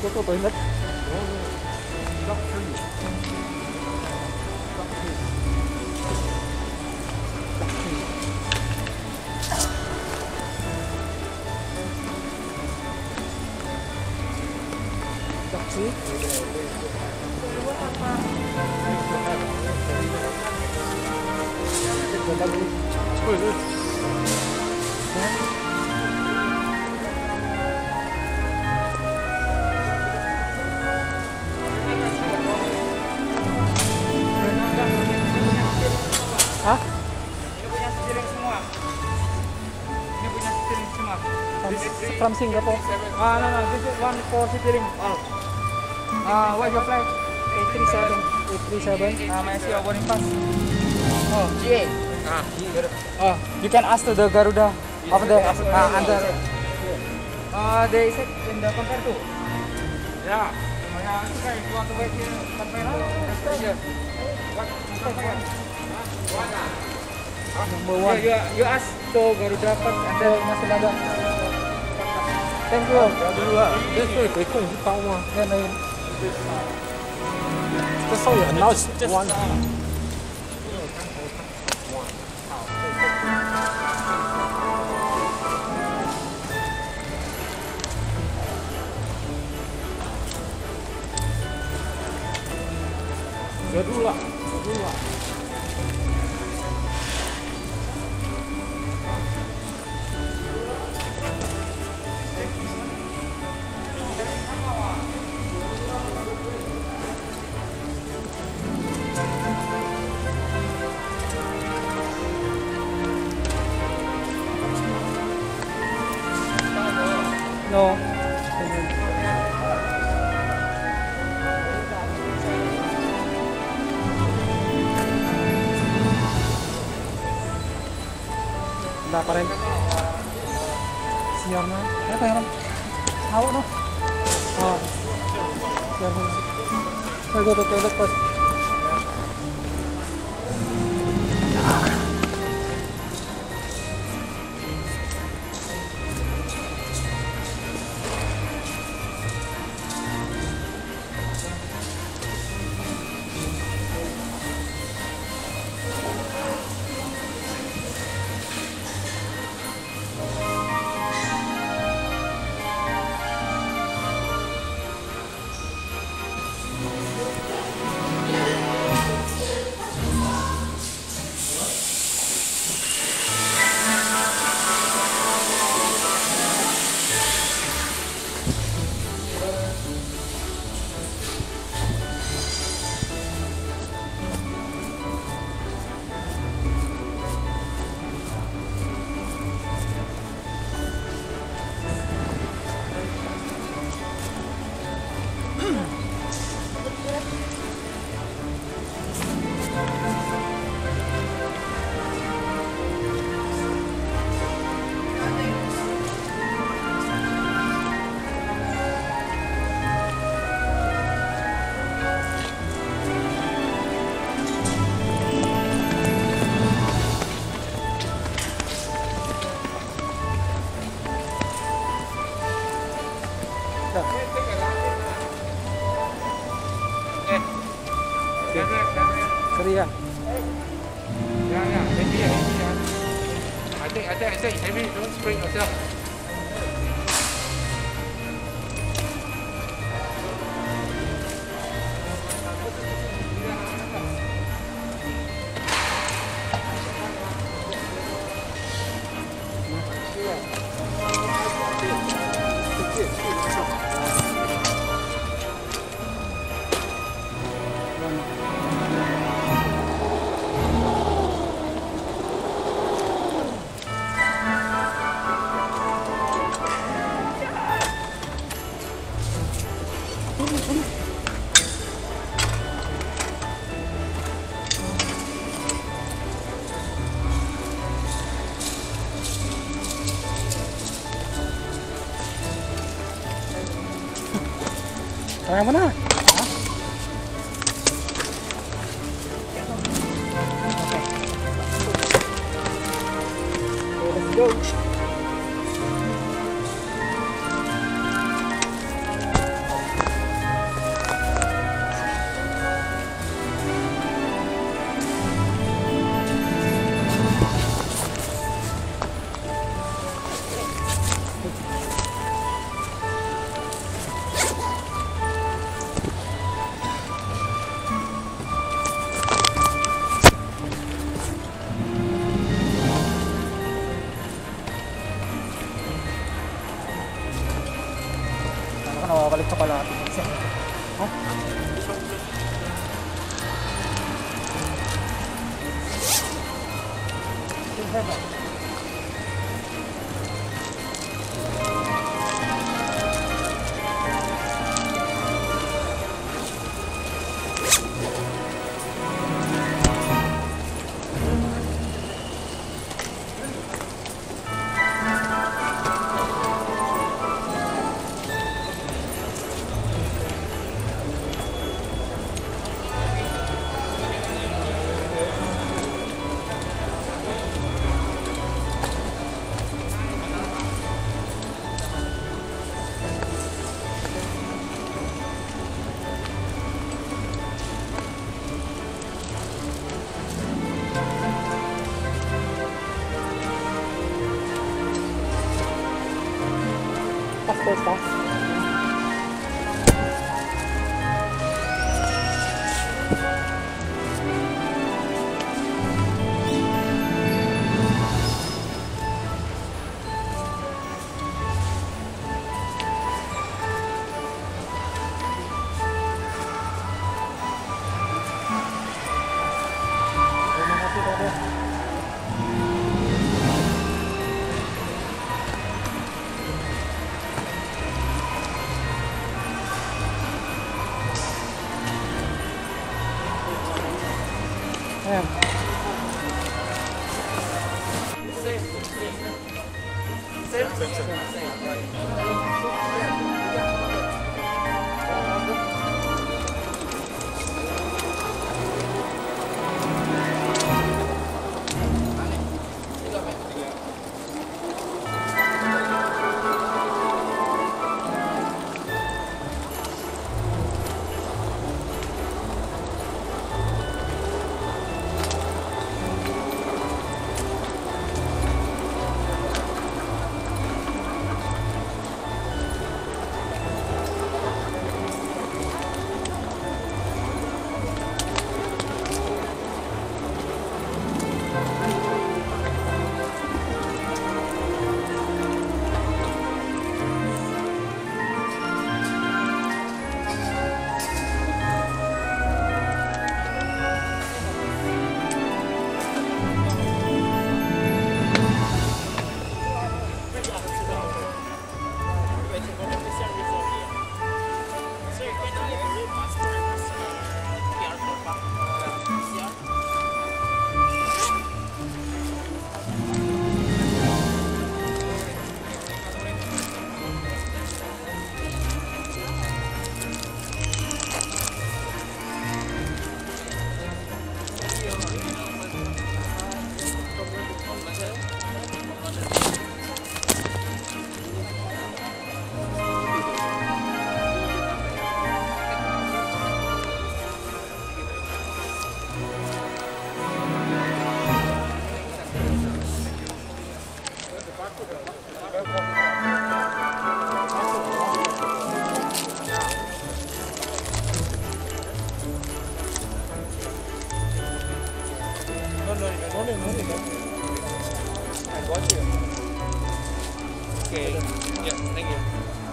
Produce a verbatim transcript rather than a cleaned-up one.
go to toilet. Taksi. Hah? Ini punya steering semua. Ini punya steering semua. From, from Singapore. Ah, no, no, this is one for steering all. Ah, what's your flight? eight three seven. eight three seven. Ah, may I see your boarding pass? Oh, G A. ah. Oh, you can ask to the Garuda over there. Ah, under. Ah, they said in the compare too. Yeah. Oh, yeah, it's okay. You want to wait here? Compare now? Here. What? Compare. Number one. You, you, you ask to Garuda first and then masih ada. Thank you. 这是可以控制高吗？ 那那这手也很闹弯。折住了，折住了。 no. Wala pa rin. Siyar na. Ano pa yun? Hawak no? Oo. Siyar na. I'll go to toilet first. Sorry ya. Yeah, yeah, heavy, heavy. I think, I think, I think heavy. Don't sprain yourself. Yang mana? Let's go. ka pala atin. Ha? Passport pa? Ayan. Okay. Yeah, thank you.